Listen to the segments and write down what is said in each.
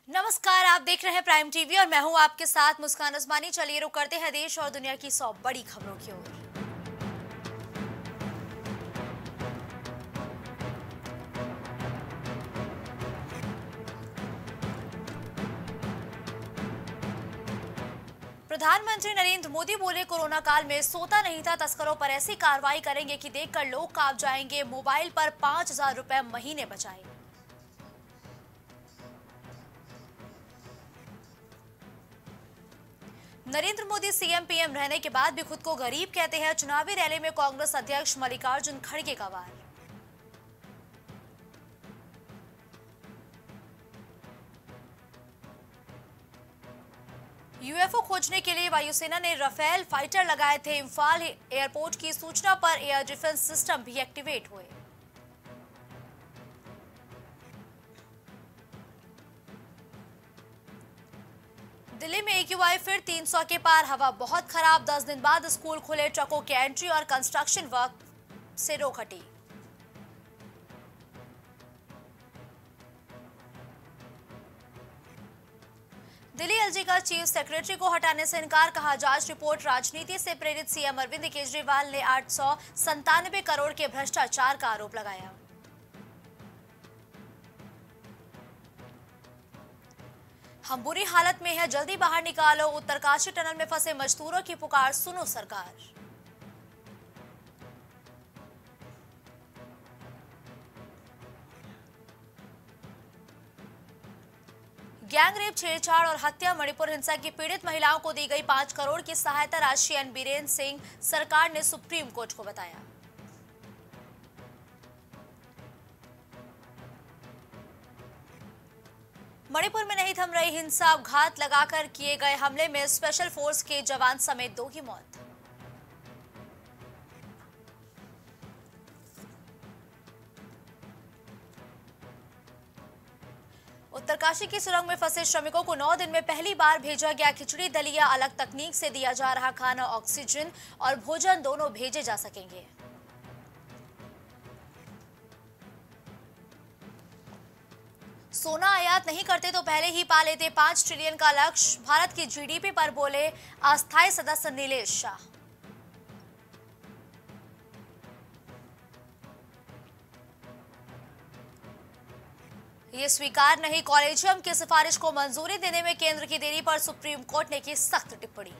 नमस्कार, आप देख रहे हैं प्राइम टीवी और मैं हूं आपके साथ मुस्कान उस्मानी। चलिए रुक करते हैं देश और दुनिया की 100 बड़ी खबरों की ओर। प्रधानमंत्री नरेंद्र मोदी बोले, कोरोना काल में सोता नहीं था, तस्करों पर ऐसी कार्रवाई करेंगे कि देखकर लोग कांप जाएंगे। मोबाइल पर 5,000 रुपए महीने बचाए। नरेंद्र मोदी सीएम पीएम रहने के बाद भी खुद को गरीब कहते हैं। चुनावी रैली में कांग्रेस अध्यक्ष मल्लिकार्जुन खड़गे का वार। यूएफओ खोजने के लिए वायुसेना ने राफेल फाइटर लगाए थे। इम्फाल एयरपोर्ट की सूचना पर एयर डिफेंस सिस्टम भी एक्टिवेट हुए। दिल्ली में एक्यूआई फिर 300 के पार। हवा बहुत खराब। 10 दिन बाद स्कूल खुले। ट्रकों की एंट्री और कंस्ट्रक्शन वर्क से रोक हटी। दिल्ली एलजी का चीफ सेक्रेटरी को हटाने से इनकार। कहा, जांच रिपोर्ट राजनीति से प्रेरित। सीएम अरविंद केजरीवाल ने 897 करोड़ के भ्रष्टाचार का आरोप लगाया। हम बुरी हालत में हैं, जल्दी बाहर निकालो। उत्तरकाशी टनल में फंसे मजदूरों की पुकार सुनो सरकार। गैंगरेप, छेड़छाड़ और हत्या, मणिपुर हिंसा की पीड़ित महिलाओं को दी गई 5 करोड़ की सहायता राशि। एन बीरेन्द्र सिंह सरकार ने सुप्रीम कोर्ट को बताया। मणिपुर में नहीं थम रही हिंसा। घात लगाकर किए गए हमले में स्पेशल फोर्स के जवान समेत 2 की मौत। उत्तरकाशी की सुरंग में फंसे श्रमिकों को 9 दिन में पहली बार भेजा गया खिचड़ी दलिया। अलग तकनीक से दिया जा रहा खाना। ऑक्सीजन और भोजन दोनों भेजे जा सकेंगे। सोना आयात नहीं करते तो पहले ही पा लेते 5 ट्रिलियन का लक्ष्य। भारत की जीडीपी पर बोले अस्थायी सदस्य नीलेश शाह। ये स्वीकार नहीं। कॉलेजियम की सिफारिश को मंजूरी देने में केंद्र की देरी पर सुप्रीम कोर्ट ने की सख्त टिप्पणी।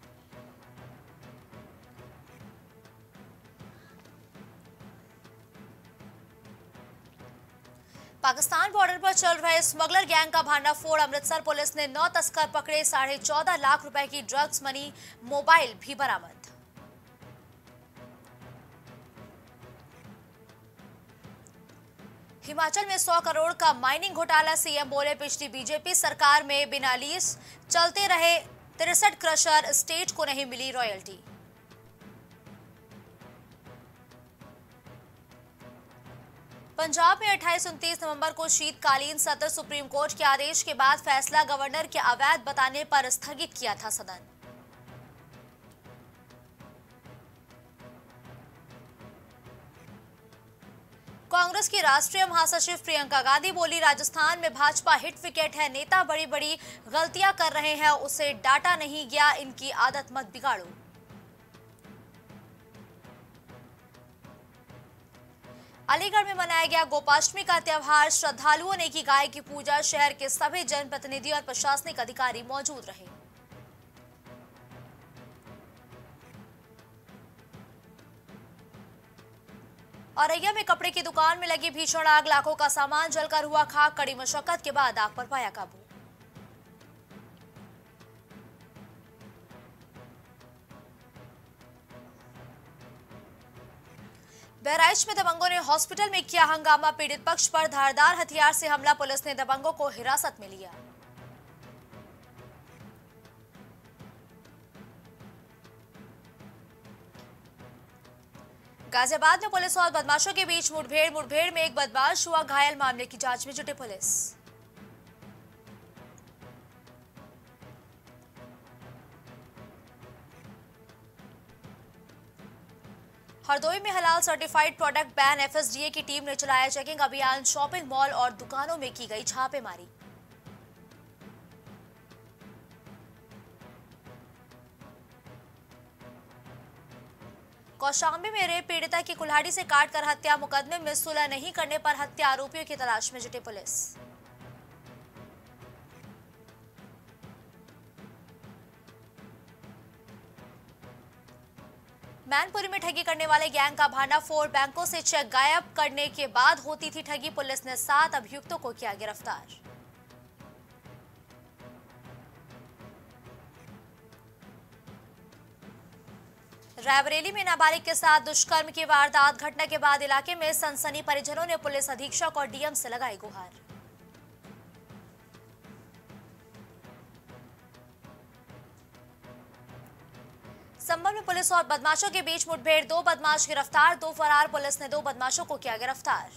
पाकिस्तान बॉर्डर पर चल रहे स्मगलर गैंग का भांडाफोड़। अमृतसर पुलिस ने 9 तस्कर पकड़े। 14.5 लाख रुपए की ड्रग्स मनी, मोबाइल भी बरामद। हिमाचल में 100 करोड़ का माइनिंग घोटाला। सीएम बोले, पिछली बीजेपी सरकार में बिना लीज चलते रहे 63 क्रशर। स्टेट को नहीं मिली रॉयल्टी। पंजाब में 28-29 नवंबर को शीतकालीन सत्र। सुप्रीम कोर्ट के आदेश के बाद फैसला गवर्नर के अवैध बताने पर स्थगित किया था सदन। कांग्रेस की राष्ट्रीय महासचिव प्रियंका गांधी बोली, राजस्थान में भाजपा हिट विकेट है। नेता बड़ी बड़ी गलतियां कर रहे हैं, उसे डांटा नहीं गया। इनकी आदत मत बिगाड़ो। अलीगढ़ में मनाया गया गोपाष्टमी का त्यौहार। श्रद्धालुओं ने की गाय की पूजा। शहर के सभी जनप्रतिनिधि और प्रशासनिक अधिकारी मौजूद रहे। औरैया में कपड़े की दुकान में लगी भीषण आग। लाखों का सामान जलकर हुआ खाक। कड़ी मशक्कत के बाद आग पर पाया काबू। बहराइच में दबंगों ने हॉस्पिटल में किया हंगामा। पीड़ित पक्ष पर धारदार हथियार से हमला। पुलिस ने दबंगों को हिरासत में लिया। गाजियाबाद में पुलिस और बदमाशों के बीच मुठभेड़ में एक बदमाश हुआ घायल। मामले की जांच में जुटी पुलिस। हरदोई में हलाल सर्टिफाइड प्रोडक्ट बैन। एफएसडीए की टीम ने चलाया चेकिंग अभियान। शॉपिंग मॉल और दुकानों में की गई छापेमारी। कौशाम्बी में रेप पीड़िता की कुल्हाड़ी से काटकर हत्या, मुकदमे में सुलह नहीं करने पर हत्या, आरोपियों की तलाश में जुटी पुलिस। मैनपुरी में ठगी करने वाले गैंग का भांडाफोड़, बैंकों से चेक गायब करने के बाद होती थी ठगी, पुलिस ने 7 अभियुक्तों को किया गिरफ्तार। रायबरेली में नाबालिग के साथ दुष्कर्म की वारदात, घटना के बाद इलाके में सनसनी, परिजनों ने पुलिस अधीक्षक और डीएम से लगाई गुहार। संभल में पुलिस और बदमाशों के बीच मुठभेड़, 2 बदमाश गिरफ्तार, 2 फरार, पुलिस ने 2 बदमाशों को किया गिरफ्तार।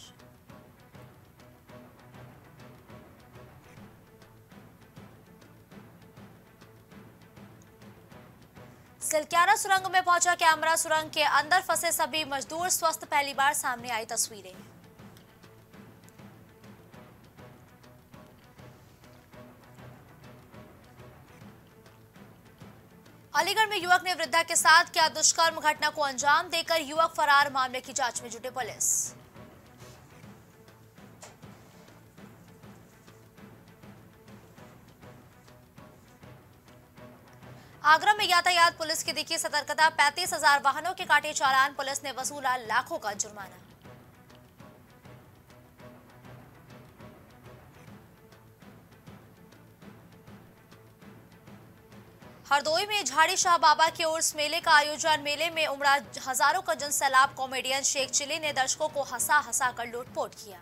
सिलक्यारा सुरंग में पहुंचा कैमरा, सुरंग के अंदर फंसे सभी मजदूर स्वस्थ, पहली बार सामने आई तस्वीरें। अलीगढ़ में युवक ने वृद्धा के साथ किया दुष्कर्म, घटना को अंजाम देकर युवक फरार, मामले की जांच में जुटी पुलिस। आगरा में यातायात पुलिस की दिखी सतर्कता, 35,000 वाहनों के काटे चालान, पुलिस ने वसूला लाखों का जुर्माना। हरदोई में झाड़ी शाह बाबा के उर्स मेले का आयोजन, मेले में उमड़ा हजारों का जनसैलाब, कॉमेडियन शेख चिली ने दर्शकों को हंसा हंसा कर लूटपोट किया।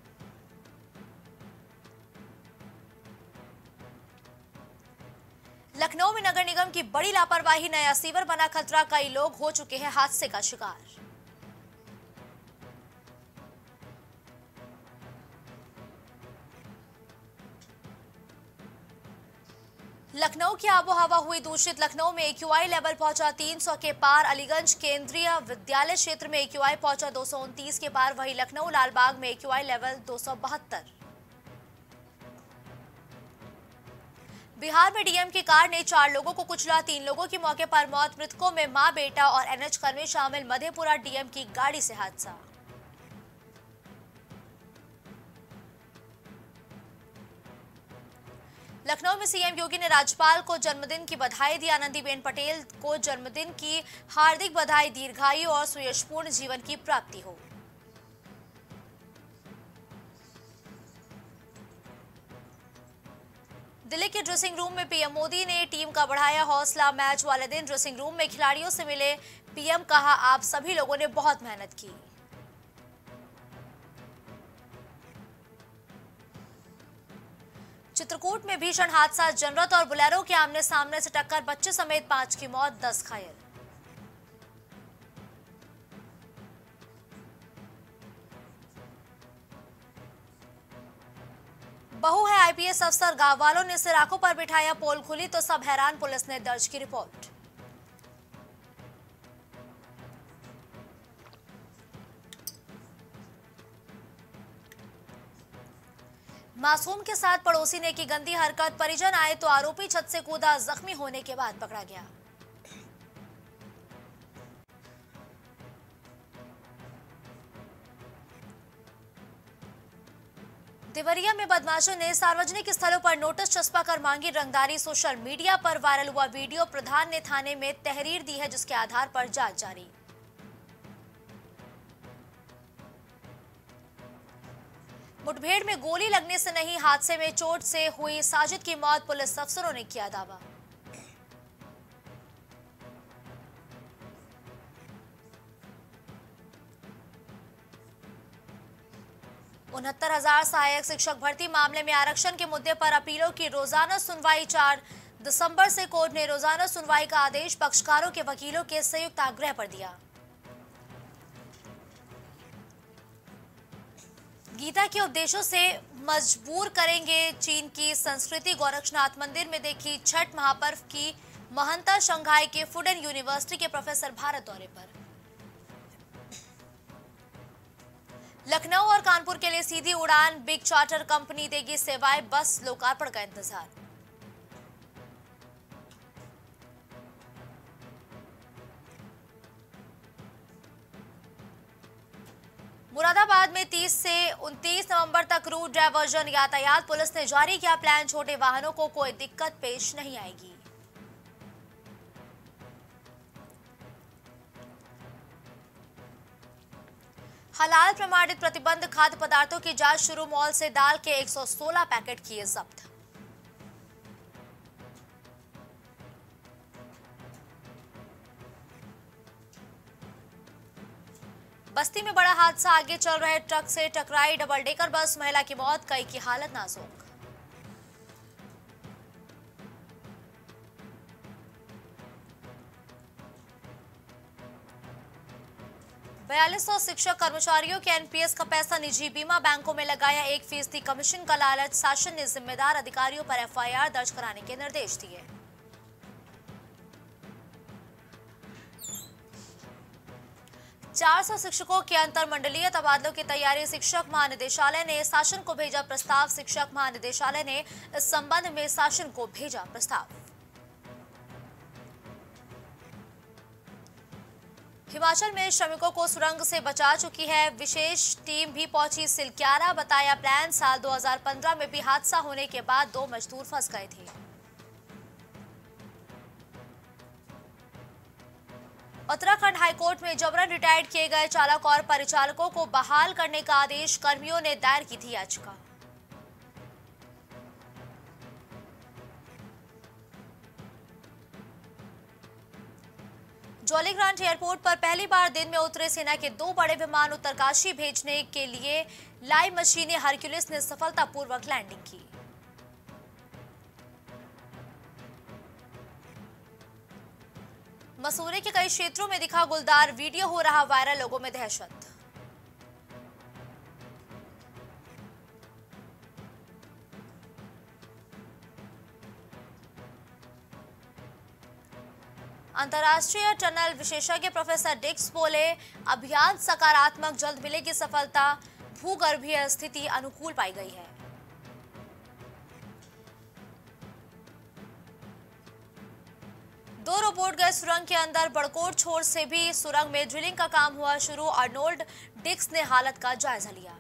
लखनऊ में नगर निगम की बड़ी लापरवाही, नया सीवर बना खतरा, कई लोग हो चुके हैं हादसे का शिकार। लखनऊ की आबोहवा हुई दूषित, लखनऊ में एक्यूआई लेवल पहुंचा 300 के पार, अलीगंज केंद्रीय विद्यालय क्षेत्र में एक्यूआई पहुंचा 229 के पार, वहीं लखनऊ लालबाग में एक्यूआई लेवल 272। बिहार में डीएम की कार ने 4 लोगों को कुचला, 3 लोगों की मौके पर मौत, मृतकों में मां, बेटा और एनएच कर्मी शामिल, मधेपुरा डीएम की गाड़ी से हादसा। लखनऊ में सीएम योगी ने राज्यपाल को जन्मदिन की बधाई दी, आनंदीबेन पटेल को जन्मदिन की हार्दिक बधाई, दीर्घायु और सुयशपूर्ण जीवन की प्राप्ति हो। दिल्ली के ड्रेसिंग रूम में पीएम मोदी ने टीम का बढ़ाया हौसला, मैच वाले दिन ड्रेसिंग रूम में खिलाड़ियों से मिले पीएम, कहा आप सभी लोगों ने बहुत मेहनत की। चित्रकूट में भीषण हादसा, जनरत और बुलेरो के आमने सामने से टक्कर, बच्चे समेत 5 की मौत, 10 घायल। बहू है आईपीएस अफसर, गांव वालों ने सिर आंखों पर बिठाया, पोल खुली तो सब हैरान, पुलिस ने दर्ज की रिपोर्ट। मासूम के साथ पड़ोसी ने की गंदी हरकत, परिजन आए तो आरोपी छत से कूदा, जख्मी होने के बाद पकड़ा गया। देवरिया में बदमाशों ने सार्वजनिक स्थलों पर नोटिस चस्पा कर मांगी रंगदारी, सोशल मीडिया पर वायरल हुआ वीडियो, प्रधान ने थाने में तहरीर दी है जिसके आधार पर जांच जारी। मुठभेड़ में गोली लगने से नहीं, हादसे में चोट से हुई साजिद की मौत, पुलिस अफसरों ने किया दावा। उनहत्तर 69,000 सहायक शिक्षक भर्ती मामले में आरक्षण के मुद्दे पर अपीलों की रोजाना सुनवाई, 4 दिसंबर से कोर्ट ने रोजाना सुनवाई का आदेश पक्षकारों के वकीलों के संयुक्त आग्रह पर दिया। गीता के उपदेशों से मजबूर करेंगे चीन की संस्कृति, गोरक्षनाथ मंदिर में देखी छठ महापर्व की महंता, शंघाई के फुडन यूनिवर्सिटी के प्रोफेसर भारत दौरे पर। लखनऊ और कानपुर के लिए सीधी उड़ान, बिग चार्टर कंपनी देगी सेवाएं, बस लोकार्पण का इंतजार। मुरादाबाद में 30 से 29 नवंबर तक रूट डायवर्जन यातायात पुलिस ने जारी किया प्लान। छोटे वाहनों को कोई दिक्कत पेश नहीं आएगी। हलाल प्रमाणित प्रतिबंध खाद्य पदार्थों की जांच शुरू। मॉल से दाल के 116 पैकेट किए जब्त। बस्ती में बड़ा हादसा। आगे चल रहे ट्रक से टकराई डबल डेकर बस। महिला की मौत, कई की हालत नाजुक। बयालीस सौ शिक्षक कर्मचारियों के एनपीएस का पैसा निजी बीमा बैंकों में लगाया। 1% कमीशन का लालच। शासन ने जिम्मेदार अधिकारियों पर एफआईआर दर्ज कराने के निर्देश दिए। चार 400 शिक्षकों के अंतरमंडलीय तबादलों की तैयारी। शिक्षक महानिदेशालय ने शासन को भेजा प्रस्ताव। शिक्षक महानिदेशालय ने इस संबंध में शासन को भेजा प्रस्ताव। हिमाचल में श्रमिकों को सुरंग से बचा चुकी है विशेष टीम भी पहुंची सिलक्यारा। बताया प्लान। साल 2015 में भी हादसा होने के बाद 2 मजदूर फंस गए थे। उत्तराखंड हाईकोर्ट में जबरन रिटायर्ड किए गए चालक और परिचालकों को बहाल करने का आदेश। कर्मियों ने दायर की थी याचिका। जौलीग्रांट एयरपोर्ट पर पहली बार दिन में उतरे सेना के 2 बड़े विमान। उत्तरकाशी भेजने के लिए लाइव मशीनें हरक्यूलिस ने सफलतापूर्वक लैंडिंग की। मसूरी के कई क्षेत्रों में दिखा गुलदार। वीडियो हो रहा वायरल, लोगों में दहशत। अंतर्राष्ट्रीय टनल विशेषज्ञ प्रोफेसर डिक्स बोले, अभियान सकारात्मक, जल्द मिलेगी सफलता। भूगर्भीय स्थिति अनुकूल पाई गई है। दो रोबोट गए सुरंग के अंदर। बड़कोट छोर से भी सुरंग में ड्रिलिंग का काम हुआ शुरू। अर्नोल्ड डिक्स ने हालत का जायजा लिया।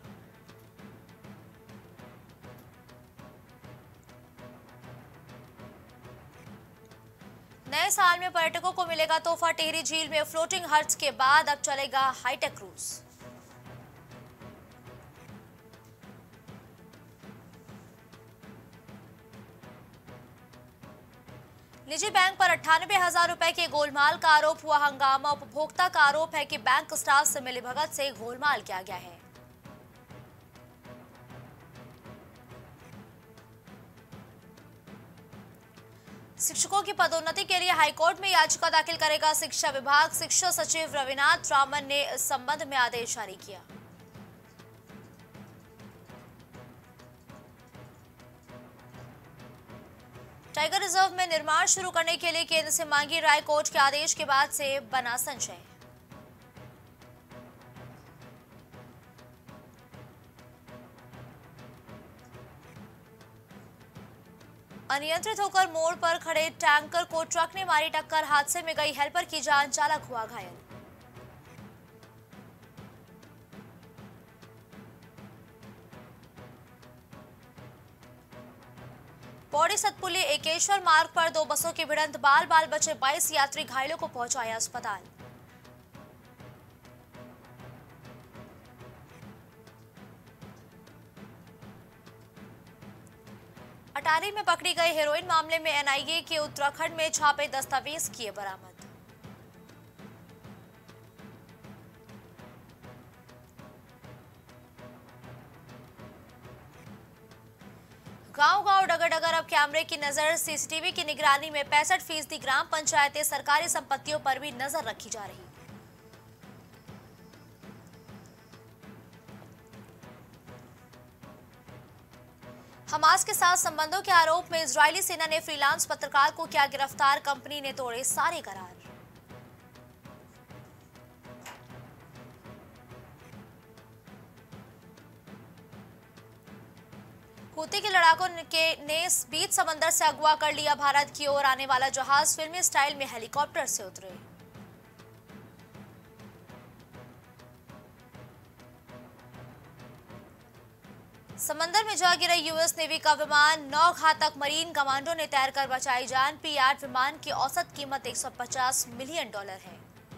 नए साल में पर्यटकों को मिलेगा तोहफा। टिहरी झील में फ्लोटिंग हट्स के बाद अब चलेगा हाईटेक क्रूज। निजी बैंक पर 98,000 रुपए के गोलमाल का आरोप हुआ हंगामा। उपभोक्ता का आरोप है कि बैंक स्टाफ से मिलीभगत से गोलमाल किया गया है। शिक्षकों की पदोन्नति के लिए हाईकोर्ट में याचिका दाखिल करेगा शिक्षा विभाग। शिक्षा सचिव रविनाथ रामन ने इस संबंध में आदेश जारी किया। टाइगर रिजर्व में निर्माण शुरू करने के लिए केंद्र से मांगी राय। कोर्ट के आदेश के बाद से बना संशय। अनियंत्रित होकर मोड़ पर खड़े टैंकर को ट्रक ने मारी टक्कर। हादसे में गई हेल्पर की जान, चालक हुआ घायल। पौड़ी सतपुली एकेश्वर मार्ग पर 2 बसों की भिड़ंत। बाल बाल बचे 22 यात्री, घायलों को पहुंचाया अस्पताल। अटारी में पकड़ी गई हेरोइन मामले में एनआईए के उत्तराखंड में छापे, दस्तावेज किए बरामद। गांव-गांव डगर-डगर अब कैमरे की नजर। सीसीटीवी की निगरानी में 65% ग्राम पंचायतें, सरकारी संपत्तियों पर भी नजर रखी जा रही। हमास के साथ संबंधों के आरोप में इजरायली सेना ने फ्रीलांस पत्रकार को किया गिरफ्तार। कंपनी ने तोड़े सारे करार। हूती के लड़ाकों ने बीच समंदर से अगवा कर लिया भारत की ओर आने वाला जहाज। फिल्मी स्टाइल में हेलीकॉप्टर से उतरे। समंदर में जा गिरा यूएस नेवी का विमान, 9 घातक मरीन कमांडो ने तैरकर बचाई जान। P-8 विमान की औसत कीमत $150 मिलियन है।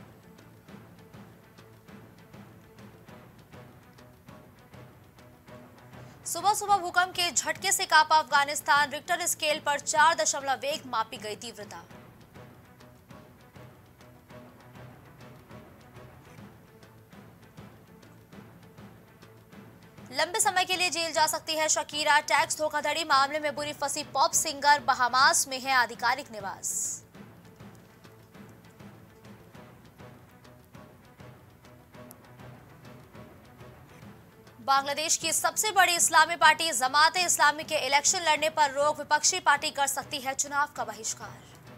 सुबह सुबह भूकंप के झटके से कांपा अफगानिस्तान, रिक्टर स्केल पर 4.1 मापी गई तीव्रता। लंबे समय के लिए जेल जा सकती है शकीरा, टैक्स धोखाधड़ी मामले में बुरी फंसी पॉप सिंगर, बहामास में है आधिकारिक निवास। बांग्लादेश की सबसे बड़ी इस्लामी पार्टी जमाते इस्लामी के इलेक्शन लड़ने पर रोक, विपक्षी पार्टी कर सकती है चुनाव का बहिष्कार।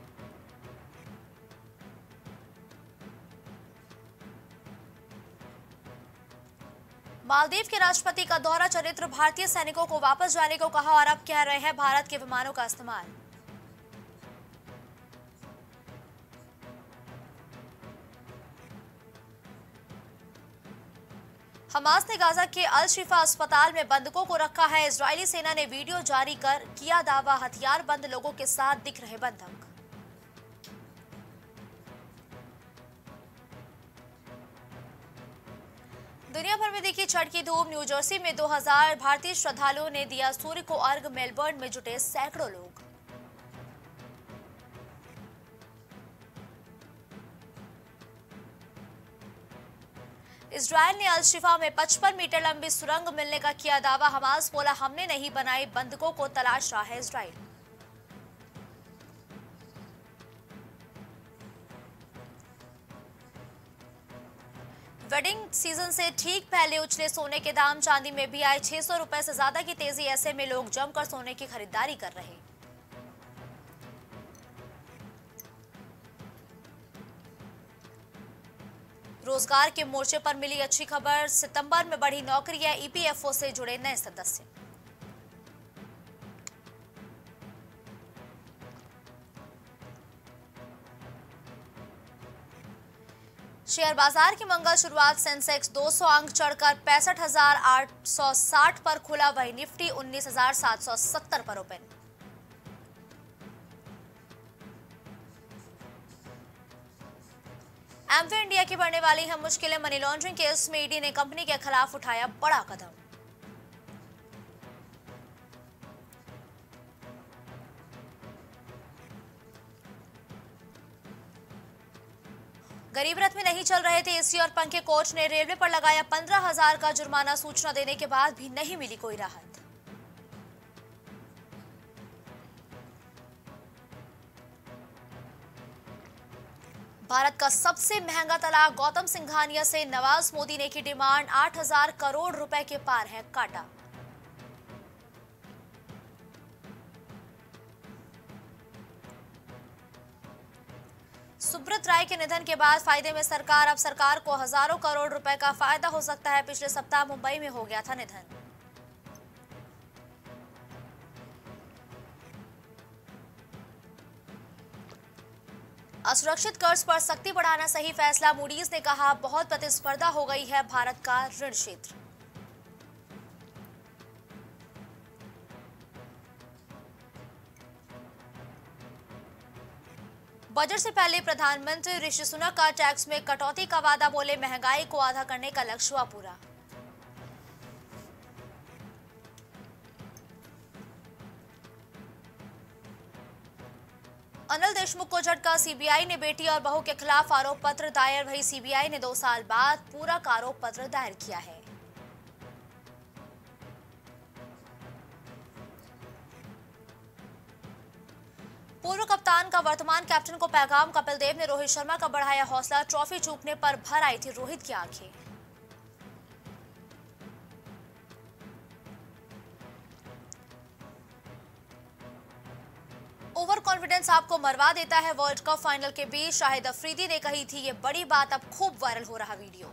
मालदीव के राष्ट्रपति का दौरा, चरित्र भारतीय सैनिकों को वापस जाने को कहा और अब कह रहे हैं भारत के विमानों का इस्तेमाल। हमास ने गाजा के अल शिफा अस्पताल में बंधकों को रखा है। इजरायली सेना ने वीडियो जारी कर किया दावा, हथियार बंद लोगों के साथ दिख रहे बंधक। दुनिया भर में दिखी छठ की धूप, न्यू जर्सी में 2000 भारतीय श्रद्धालुओं ने दिया सूर्य को अर्घ, मेलबर्न में जुटे सैकड़ों लोग। इजरायल ने अल शिफा में 55 मीटर लंबी सुरंग मिलने का किया दावा। हमास बोला हमने नहीं बनाई, बंधकों को तलाश रहा है इजरायल। वेडिंग सीजन से ठीक पहले उछले सोने के दाम, चांदी में भी आए 600 रुपए से ज्यादा की तेजी। ऐसे में लोग जमकर सोने की खरीदारी कर रहे। रोजगार के मोर्चे पर मिली अच्छी खबर, सितंबर में बढ़ी नौकरियां, ईपीएफओ से जुड़े नए सदस्य। शेयर बाजार की मंगल शुरुआत, सेंसेक्स 200 अंक चढ़कर 65,860 पर खुला, वही निफ्टी 19,770 पर ओपन। एमवे इंडिया की बढ़ने वाली है मुश्किलें, मनी लॉन्ड्रिंग केस में ईडी ने कंपनी के खिलाफ उठाया बड़ा कदम। गरीब रथ में नहीं चल रहे थे एसी और पंखे, कोच ने रेलवे पर लगाया 15,000 का जुर्माना, सूचना देने के बाद भी नहीं मिली कोई राहत। भारत का सबसे महंगा तलाक, गौतम सिंघानिया से नवाज मोदी ने की डिमांड, 8,000 करोड़ रुपए के पार है काटा। सुब्रत राय के निधन के बाद फायदे में सरकार, अब सरकार को हजारों करोड़ रुपए का फायदा हो सकता है। पिछले सप्ताह मुंबई में हो गया था निधन। असुरक्षित कर्ज पर सख्ती बढ़ाना सही फैसला, मूडीज ने कहा बहुत प्रतिस्पर्धा हो गई है भारत का ऋण क्षेत्र। बजट से पहले प्रधानमंत्री ऋषि सुनक का टैक्स में कटौती का वादा, बोले महंगाई को आधा करने का लक्ष्य हुआ पूरा। अनिल देशमुख को झटका, सीबीआई ने बेटी और बहू के खिलाफ आरोप पत्र दायर, वही सीबीआई ने 2 साल बाद पूरक आरोप पत्र दायर किया है। पूर्व कप्तान का वर्तमान कैप्टन को पैगाम, कपिल देव ने रोहित शर्मा का बढ़ाया हौसला, ट्रॉफी चूकने पर भर आई थी रोहित की आंखें। ओवर कॉन्फिडेंस आपको मरवा देता है, वर्ल्ड कप फाइनल के बीच शाहिद अफरीदी ने कही थी ये बड़ी बात, अब खूब वायरल हो रहा वीडियो।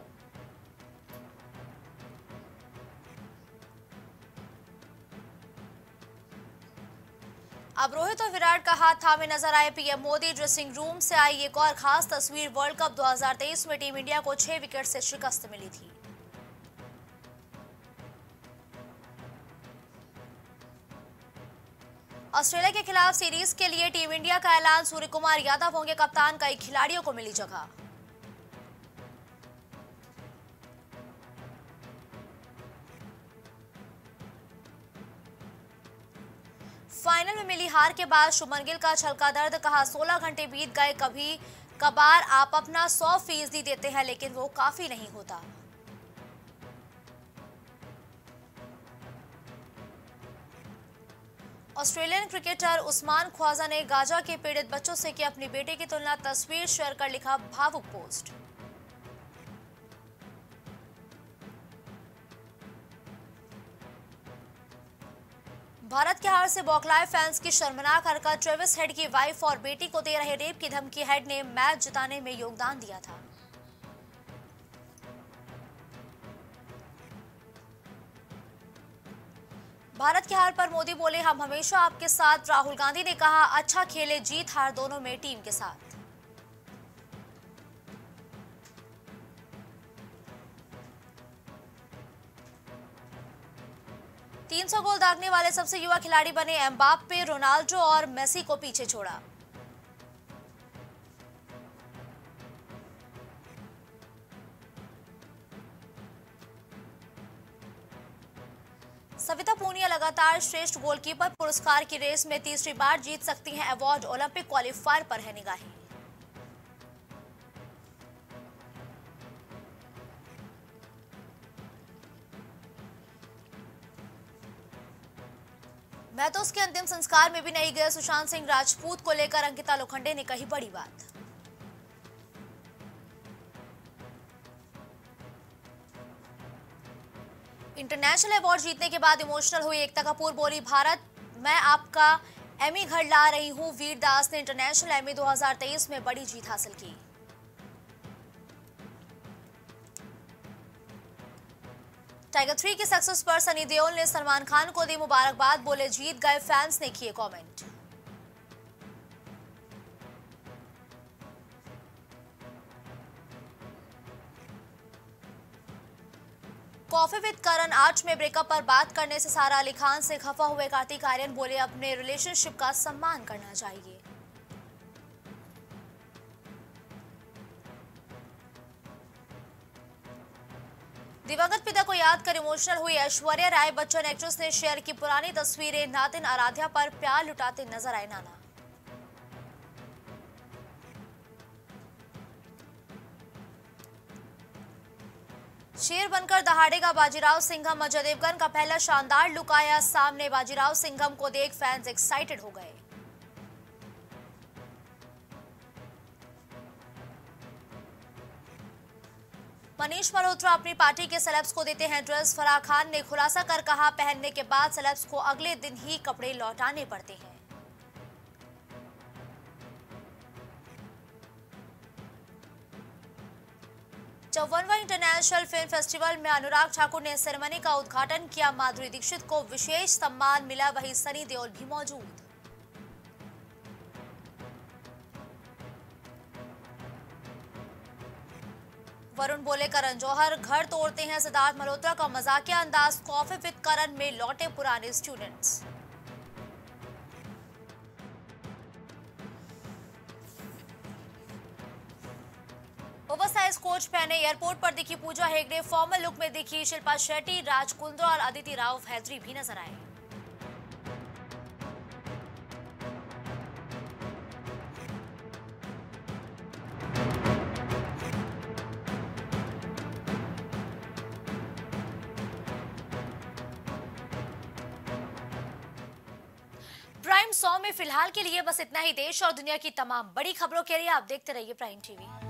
अब रोहित और विराट का हाथ थामे नजर आए पीएम मोदी, ड्रेसिंग रूम से आई एक और खास तस्वीर, वर्ल्ड कप 2023 में टीम इंडिया को 6 विकेट से शिकस्त मिली थी। ऑस्ट्रेलिया के खिलाफ सीरीज के लिए टीम इंडिया का ऐलान, सूर्य कुमार यादव होंगे कप्तान, कई खिलाड़ियों को मिली जगह। फाइनल में मिली हार के बाद शुभमन गिल का छलका दर्द, कहा 16 घंटे बीत गए, कभी कभार आप अपना 100% देते हैं लेकिन वो काफी नहीं होता। ऑस्ट्रेलियन क्रिकेटर उस्मान ख्वाजा ने गाजा के पीड़ित बच्चों से की अपनी बेटे की तुलना, तस्वीर शेयर कर लिखा भावुक पोस्ट। भारत के हार से बौखलाए फैंस की शर्मनाक हरकत, ट्रेविस हेड की वाइफ और बेटी को दे रहे रेप की धमकी, हेड ने मैच जिताने में योगदान दिया था। भारत की हार पर मोदी बोले, हम हमेशा आपके साथ। राहुल गांधी ने कहा, अच्छा खेले, जीत हार दोनों में टीम के साथ। तीन 300 गोल दागने वाले सबसे युवा खिलाड़ी बने एम्बाप्पे, रोनाल्डो और मेसी को पीछे छोड़ा। सविता पूनिया लगातार श्रेष्ठ गोलकीपर पुरस्कार की रेस में तीसरी बार जीत सकती हैं अवार्ड, ओलंपिक क्वालिफायर पर है निगाहें। मैं तो उसके अंतिम संस्कार में भी नहीं गया, सुशांत सिंह राजपूत को लेकर अंकिता लोखंडे ने कही बड़ी बात। इंटरनेशनल अवार्ड जीतने के बाद इमोशनल हुई एकता कपूर, बोली, भारत मैं आपका एमी घर ला रही हूं। वीर दास ने इंटरनेशनल एमी 2023 में बड़ी जीत हासिल की। टाइगर 3 की सक्सेस पर सनी देओल ने सलमान खान को दी मुबारकबाद, बोले, जीत गए, फैंस ने किए कमेंट। कॉफी विद करण आर्च में ब्रेकअप पर बात करने से सारा अली खान से खफा हुए कार्तिक आर्यन, बोले, अपने रिलेशनशिप का सम्मान करना चाहिए। दिवंगत पिता को याद कर इमोशनल हुई ऐश्वर्या राय बच्चन, एक्ट्रेस ने शेयर की पुरानी तस्वीरें, नातिन आराध्या पर प्यार लुटाते नजर आए नाना। शेर बनकर दहाड़ेगा बाजीराव सिंघम, अजय देवगन का पहला शानदार लुक आया सामने, बाजीराव सिंघम को देख फैंस एक्साइटेड हो गए। मनीष मल्होत्रा अपनी पार्टी के सेलेब्स को देते हैं ड्रेस, फराह खान ने खुलासा कर कहा, पहनने के बाद सेलेब्स को अगले दिन ही कपड़े लौटाने पड़ते हैं। 54वां इंटरनेशनल फिल्म फेस्टिवल में अनुराग ठाकुर ने सेरेमनी का उद्घाटन किया, माधुरी दीक्षित को विशेष सम्मान मिला, वहीं सनी देओल भी मौजूद। वरुण बोले, करण जौहर घर तोड़ते हैं, सिद्धार्थ मल्होत्रा का मजाकिया अंदाज, कॉफी विद करण में लौटे पुराने स्टूडेंट्स। ओवरसाइज कोच पहने एयरपोर्ट पर दिखी पूजा हेगड़े, फॉर्मल लुक में दिखी शिल्पा शेट्टी, राज कुंद्रा और अदिति राव हैदरी भी नजर आए। प्राइम 100 में फिलहाल के लिए बस इतना ही। देश और दुनिया की तमाम बड़ी खबरों के लिए आप देखते रहिए प्राइम टीवी।